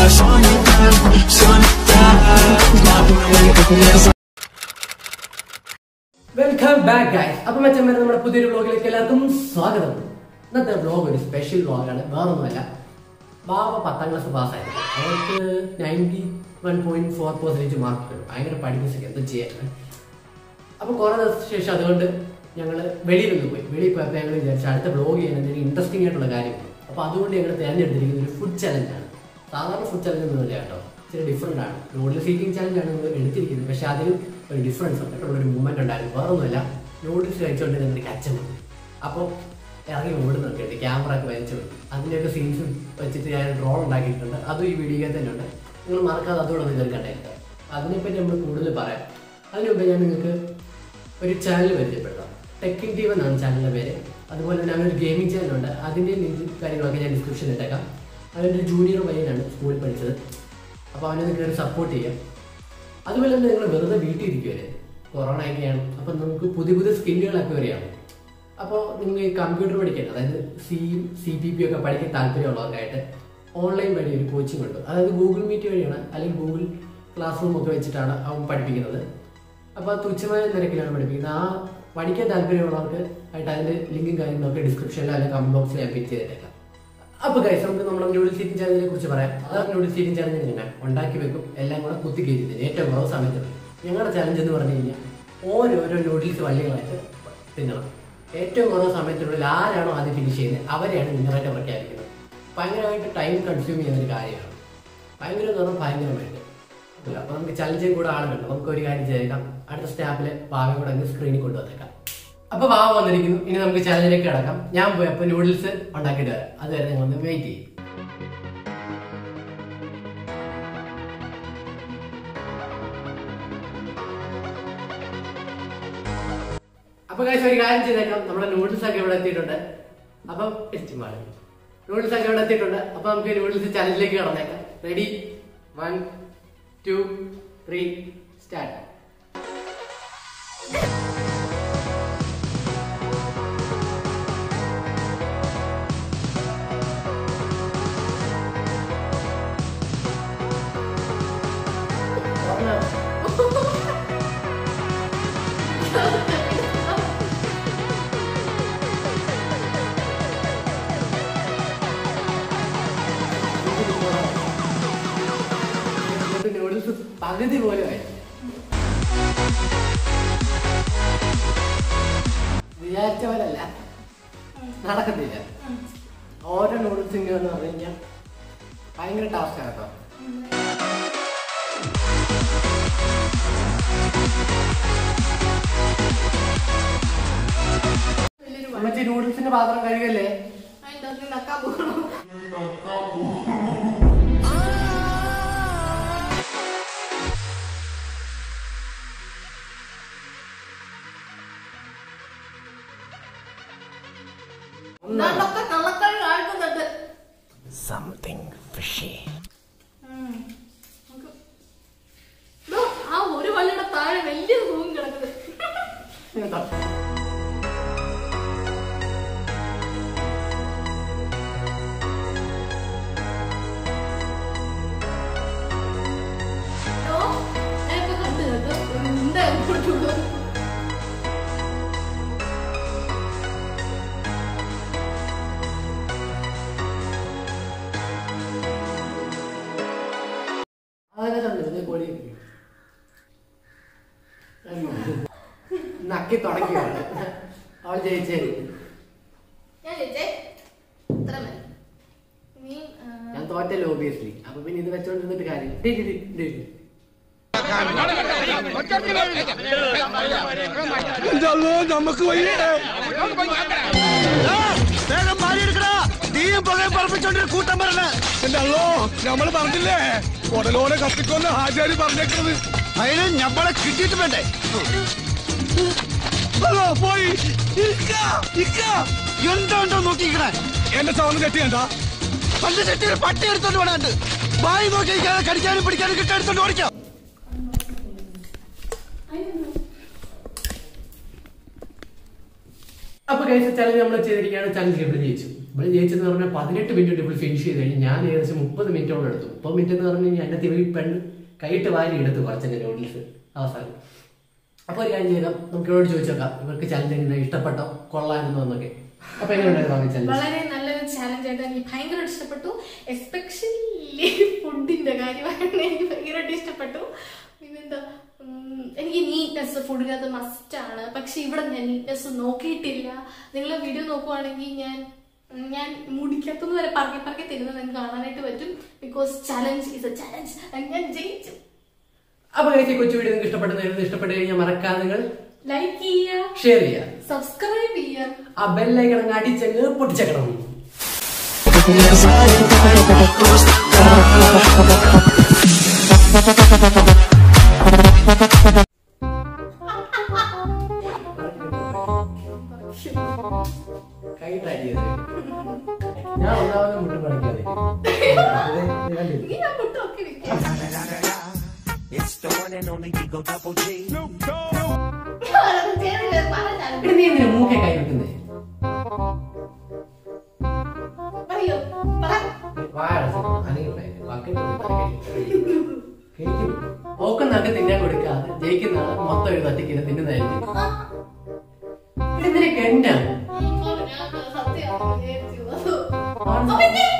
Welcome back guys. അപ്പോൾ മച്ചന്മാരെ നമ്മുടെ പുതിയൊരു വ്ലോഗിലേക്ക് എല്ലാവർക്കും സ്വാഗതം. ഇന്നത്തെ വ്ലോഗ് ഒരു സ്പെഷ്യൽ വ്ലോഗാണ്. വേറൊന്നുമല്ല, ബാബ 10ാം ക്ലാസ് പാസ്സായി. അവർക്ക് 91.4% മാർക്ക് വരും. ഭയങ്കര പഠിപ്പിച്ചൊക്കെ എന്താ ചെയ്യാൻ. അപ്പോൾ കുറേ ദിവസത്തിന് ശേഷം അതുകൊണ്ട് ഞങ്ങൾ വെളിയിലൊന്ന് പോയി. വെളിയിൽ പോയപ്പോൾ ഞങ്ങൾ വിചാരിച്ചു അടുത്ത വ്ലോഗ് ചെയ്യാൻ എന്തെങ്കിലും ഇൻട്രസ്റ്റിംഗ് ആയിട്ടുള്ള കാര്യം. അപ്പോൾ അതുകൊണ്ട് ഞങ്ങൾ തിരഞ്ഞെടുത്തിരിക്കുന്ന ഒരു ഫുഡ് ചലഞ്ചാണ്. സാധാരണ ഫുഡ് ചലഞ്ച് ഒന്നുമില്ല കേട്ടോ, ഇച്ചിരി ഡിഫറെൻ്റ് ആണ്. നൂഡിൽസ് ഈറ്റിംഗ് ചലഞ്ചാണ് നമ്മൾ എടുത്തിരിക്കുന്നത്. പക്ഷേ അതിൽ ഒരു ഡിഫറൻസ് ആയിട്ടുള്ളൊരു മൂവ്മെൻറ്റ് ഉണ്ടായിരുന്നു. വേറൊന്നുമില്ല, നൂഡിൽസ് കഴിച്ചുകൊണ്ട് ഞങ്ങൾക്ക് അച്ഛൻ വന്നു. അപ്പോൾ ഇറങ്ങി ഓടുന്നുണ്ട്, ക്യാമറ ഒക്കെ വലിച്ചു. അതിൻ്റെയൊക്കെ സീൻസും വെച്ചിട്ട് ഞാൻ ഡ്രോൺ ഉണ്ടാക്കിയിട്ടുണ്ട്. അതും ഈ വീഡിയോയിൽ തന്നെ ഉണ്ട്. നിങ്ങൾ മറക്കാതെ അതുകൂടെ ഒന്ന് കയറി കണ്ടേക്കാം. അതിനെപ്പറ്റി നമ്മൾ കൂടുതൽ പറയാം. അതിന് മുമ്പ് ഞാൻ നിങ്ങൾക്ക് ഒരു ചാനൽ പരിചയപ്പെടുത്താം. ടെക്കിംഗ് ടീം എന്നാണ് ചാനലിൻ്റെ പേര്. അതുപോലെ തന്നെ അവനൊരു ഗെയിമിംഗ് ചാനലുണ്ട്. അതിൻ്റെ ലിങ്ക് കാര്യങ്ങളൊക്കെ ഞാൻ ഡിസ്ക്രിപ്ഷനിൽ ഇട്ടേക്കാം. അവൻ്റെ ഒരു ജൂനിയർ പയ്യനാണ് സ്കൂളിൽ പഠിച്ചത്. അപ്പോൾ അവനൊന്ന് കയറി സപ്പോർട്ട് ചെയ്യാം. അതുപോലെ തന്നെ നിങ്ങൾ വെറുതെ വീട്ടിൽ ഇരിക്കുവരെ, കൊറോണ ഒക്കെയാണ്. അപ്പം നമുക്ക് പുതിയ പുതിയ സ്കില്ലുകളൊക്കെ വരികയാണ്. അപ്പോൾ നിങ്ങൾ ഈ കമ്പ്യൂട്ടർ പഠിക്കാൻ, അതായത് CPP ഒക്കെ പഠിക്കാൻ താല്പര്യമുള്ളവർക്കായിട്ട് ഓൺലൈൻ വഴി ഒരു കോച്ചിങ് ഉണ്ട്. അതായത് ഗൂഗിൾ മീറ്റ് വഴിയാണ്, അല്ലെങ്കിൽ ഗൂഗിൾ ക്ലാസ് റൂം ഒക്കെ വെച്ചിട്ടാണ് അവൻ പഠിപ്പിക്കുന്നത്. അപ്പോൾ തുച്ഛമായ നിരക്കിലാണ് പഠിപ്പിക്കുന്നത്. ആ പഠിക്കാൻ താല്പര്യമുള്ളവർക്ക് ആയിട്ട് അതിൻ്റെ ലിങ്കും കാര്യങ്ങളൊക്കെ ഡിസ്ക്രിപ്ഷനിൽ അല്ലെങ്കിൽ കമന്റ് ബോക്സിൽ ഞാൻ പിൻ ചെയ്തേക്കാം. അപ്പോൾ ഗൈസ്, നമുക്ക് നമ്മുടെ നൂഡിൽസ് ഈറ്റിംഗ് ചാനലിനെ കുറിച്ച് പറയാം. അതാണ് നൂഡിൽസ് ഈറ്റിംഗ് ചാലഞ്ച്. ഞാൻ ഉണ്ടാക്കി വെക്കും, എല്ലാം കൂടെ കുത്തി കയറ്റി ഏറ്റവും കുറവ് സമയത്തുണ്ട്. ഞങ്ങളുടെ ചാലഞ്ച് എന്ന് പറഞ്ഞു കഴിഞ്ഞാൽ ഓരോരോ നൂഡിൽസ് വള്ളികളായിട്ട് തിന്നണം. ഏറ്റവും കുറവ് സമയത്തിനുള്ളിൽ ആരാണോ ആദ്യം ഫിനിഷ് ചെയ്യുന്നത് അവരെയാണ് വിന്നറായിട്ട് പ്രഖ്യാപിക്കുന്നത്. ഭയങ്കരമായിട്ട് ടൈം കൺസ്യൂം ചെയ്യുന്നൊരു കാര്യമാണ്. ഭയങ്കരമായിട്ട്. അപ്പോൾ നമുക്ക് ചലഞ്ചിൽ കൂടെ ആളുകളുണ്ട്. നമുക്ക് ഒരു കാര്യം ചെയ്തേക്കാം, അടുത്ത സ്റ്റാപ്പിൽ ഭാവി കൂടെ അങ്ങ് സ്ക്രീനിൽ കൊണ്ടുവന്നേക്കാം. അപ്പോൾ ഭാവ വന്നിരിക്കുന്നു. ഇനി നമുക്ക് ചലഞ്ചിലേക്ക് കിടക്കാം. ഞാൻ പോയി അപ്പോൾ നൂഡിൽസ് ഉണ്ടാക്കിയിട്ട് വരാം. അതുവരെ നിങ്ങളൊന്ന് വെയിറ്റ് ചെയ്യും. അപ്പോൾ ഗൈസ്, ഒരു കാര്യം ചെയ്തേക്കാം. നമ്മുടെ നൂഡിൽസ് ഒക്കെ ഇവിടെ എത്തിയിട്ടുണ്ട്. അപ്പം നൂഡിൽസ് ഒക്കെ ഇവിടെ എത്തിയിട്ടുണ്ട്. അപ്പോൾ നമുക്ക് നൂഡിൽസ് ചലഞ്ചിലേക്ക് കടന്നേക്കാം. Ready, 1 2 3 start. നൂഡിൽസ് പകുതി പോലെ ആയി. വിചാരിച്ച പോലല്ല, നടക്കത്തില്ല. ഓരോ നൂഡിൽസിംഗ് എന്ന് പറഞ്ഞു കഴിഞ്ഞാൽ ഭയങ്കര ടാസ്ക് ആണ് കേട്ടോ. അമ്മച്ചി നൂഡിൽസിന്റെ പാത്രം കഴുകല്ലേ? Something fishy. ആ ഒരു വള്ളിയുടെ താഴെ വലിയ തൂങ്ങി കിടക്കുന്നത്. നക്കി തുടങ്ങിയാണ് അവൾ ജയിച്ചേ. ഞാൻ തോറ്റല്ലോ ഓബിയസ്ലി. അപ്പൊ പിന്നെ ഇത് വെച്ചോണ്ടിരുന്നിട്ട് കാര്യം. നമുക്ക് കൂട്ടം പറഞ്ഞ എന്റെ അല്ലോ നമ്മള് പറഞ്ഞില്ലേ ഉടലോടെ കത്തിക്കൊന്ന് ഹാജാരി പറഞ്ഞേക്കുന്നത്. അതിന് ഞമ്മളെ കിട്ടിയിട്ട് വേണ്ടേ? പോയി എന്തോ നോക്കിക്കണേ. എന്റെ സൗണ്ട് കെട്ടിയണ്ടാ പണ്ട് ചെട്ടിയിൽ പട്ടി എടുത്തോണ്ട് വേണാണ്ട് വായി നോക്കി കടിക്കാനും പിടിക്കാനും കിട്ടെടുത്തോണ്ട് ഓടിക്കാം. അപ്പൊ കഴിച്ച ചലഞ്ച് നമ്മൾ ചെയ്തിരിക്കുകയാണ്. ചലഞ്ച് ഇവിടെ ജയിച്ചു. ഇവിടെ ജയിച്ചെന്ന് പറഞ്ഞാൽ 18 മിനിറ്റ് ഇപ്പോൾ ഫിനിഷ് ചെയ്ത് കഴിഞ്ഞ് ഞാൻ ഏകദേശം 30 മിനിറ്റോളം എടുത്തു. 30 മിനിറ്റ് എന്ന് പറഞ്ഞു കഴിഞ്ഞാൽ അതിൻ്റെ തിരി പെണ്ണ് കൈയിട്ട് വാരി എടുത്തു കുറച്ചെൻ്റെ നൂഡിൽസ് അവസാനം. അപ്പോൾ ഒരു കാര്യം ചെയ്താൽ നമുക്ക് ഇവരോട് ചോദിച്ചേക്കാം ഇവർക്ക് ചലഞ്ച് എങ്ങനെ ഇഷ്ടപ്പെട്ടോ കൊള്ളായിരുന്നു എന്നൊക്കെ. അപ്പൊ എങ്ങനെയുണ്ടായിരുന്നു ചലഞ്ച്? വളരെ നല്ലൊരു ചാലഞ്ച് ആയിട്ട് എനിക്ക് ഭയങ്കരമായിട്ട് ഇഷ്ടപ്പെട്ടു. എസ്പെഷ്യലി ഫുഡിന്റെ കാര്യമായിട്ട് എനിക്ക് ഭയങ്കരമായിട്ട് ഇഷ്ടപ്പെട്ടു. പിന്നെന്താ, എനിക്ക് നീറ്റ്നെസ് ഫുഡിനകത്ത് മസ്റ്റ് ആണ്. പക്ഷെ ഇവിടെ ഞാൻ നീറ്റ്നെസ് നോക്കിയിട്ടില്ല. നിങ്ങൾ വീഡിയോ നോക്കുവാണെങ്കിൽ ഞാൻ മുടിക്കത്തുനിന്ന് വരെ പറക്കി തരുന്നത് നിങ്ങൾക്ക് കാണാനായിട്ട് പറ്റും. Because challenge is a challenge. ഞാൻ ജയിച്ചു. അപ്പൊ കൊച്ചു വീഡിയോ നിങ്ങൾക്ക് ഇഷ്ടപ്പെട്ടു കഴിഞ്ഞാൽ മറക്കാതെ നിങ്ങൾ ലൈക്ക് ചെയ്യുക, ഷെയർ ചെയ്യുക, സബ്സ്ക്രൈബ് ചെയ്യുക, ആ ബെല്ലൈക്കൺ അടിച്ചങ്ങ് പൊട്ടിച്ചേക്കണം. ഞാൻ ഒന്നാമത് മുട്ടും പഠിക്കാതെ നീ എന്തിനാ മൂക്കെ കൈ വെക്കുന്നേ? ഓക്കുന്നൊക്കെ തിന്നാൻ കൊടുക്കാതെ ജയിക്കുന്ന ആള് മൊത്തം ഒരു തട്ടിക്കില്ല തിന്നുന്നതായിരിക്കും. ഇതിനൊക്കെ എന്നാ സത്യം